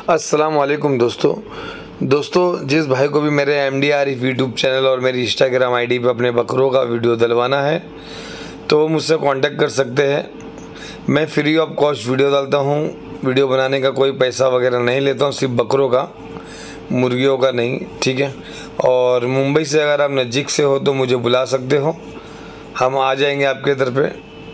अस्सलाम वालेकुम दोस्तों जिस भाई को भी मेरे MD आरिफ यूट्यूब चैनल और मेरी इंस्टाग्राम आईडी पे अपने बकरों का वीडियो डलवाना है तो वो मुझसे कांटेक्ट कर सकते हैं। मैं फ्री ऑफ कॉस्ट वीडियो डालता हूँ। वीडियो बनाने का कोई पैसा वगैरह नहीं लेता हूँ, सिर्फ बकरों का, मुर्गियों का नहीं, ठीक है। और मुंबई से अगर आप नज़दीक से हो तो मुझे बुला सकते हो, हम आ जाएंगे आपके इधर पे।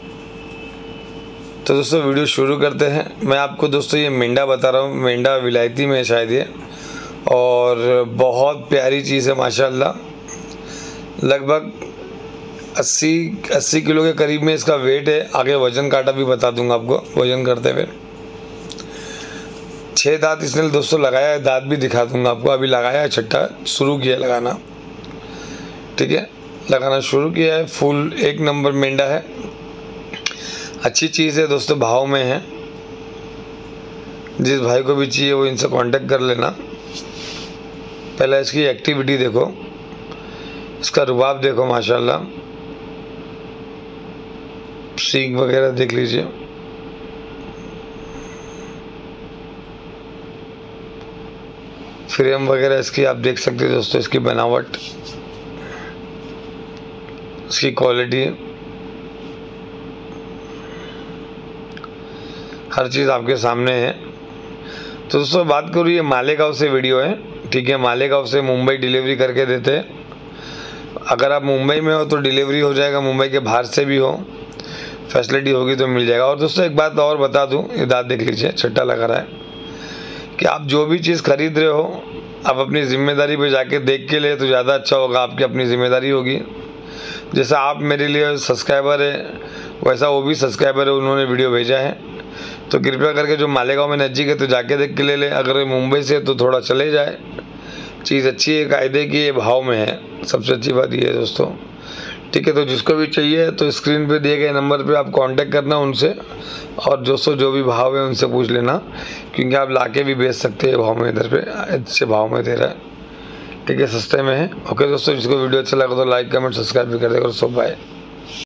तो दोस्तों वीडियो शुरू करते हैं। मैं आपको दोस्तों ये मेंढा बता रहा हूँ, मेंढा विलायती में है शायद ये, और बहुत प्यारी चीज़ है माशाल्लाह। लगभग 80 किलो के करीब में इसका वेट है। आगे वज़न काटा भी बता दूंगा आपको वज़न करते हुए। 6 दांत इसने दोस्तों लगाया है, दांत भी दिखा दूंगा आपको। अभी लगाया है, छठा शुरू किया लगाना, ठीक है, लगाना शुरू किया है। फुल एक नंबर मेंढा है, अच्छी चीज़ है दोस्तों, भाव में है। जिस भाई को भी चाहिए वो इनसे कांटेक्ट कर लेना। पहले इसकी एक्टिविटी देखो, इसका रुबाब देखो माशाल्लाह, सींग वगैरह देख लीजिए। फ्रेम वगैरह इसकी आप देख सकते हो दोस्तों, इसकी बनावट, इसकी क्वालिटी, हर चीज़ आपके सामने है। तो दोस्तों बात करूँ, ये मालेगांव से वीडियो है, ठीक है। मालेगांव से मुंबई डिलीवरी करके देते हैं। अगर आप मुंबई में हो तो डिलीवरी हो जाएगा, मुंबई के बाहर से भी हो, फैसिलिटी होगी तो मिल जाएगा। और दोस्तों एक बात और बता दूं, ये दांत देख लीजिए, छट्टा लगा रहा है, कि आप जो भी चीज़ खरीद रहे हो आप अपनी ज़िम्मेदारी पे जाके देख के ले तो ज़्यादा अच्छा होगा, आपकी अपनी ज़िम्मेदारी होगी। जैसा आप मेरे लिए सब्सक्राइबर है वैसा वो भी सब्सक्राइबर है, उन्होंने वीडियो भेजा है। तो कृपया करके जो मालेगांव में नज़दीक है तो जाके देख के ले ले। अगर मुंबई से तो थोड़ा चले जाए, चीज़ अच्छी है, कायदे की, ये भाव में है, सबसे अच्छी बात ये है दोस्तों, ठीक है। तो जिसको भी चाहिए तो स्क्रीन पे दिए गए नंबर पे आप कांटेक्ट करना उनसे, और दोस्तों जो भी भाव है उनसे पूछ लेना, क्योंकि आप लाके भी बेच सकते हैं भाव में, इधर पे अच्छे भाव में दे रहा है, ठीक है, सस्ते में है। ओके दोस्तों, जिसको वीडियो अच्छा लगा तो लाइक कमेंट सब्सक्राइब भी कर देगा। So bye.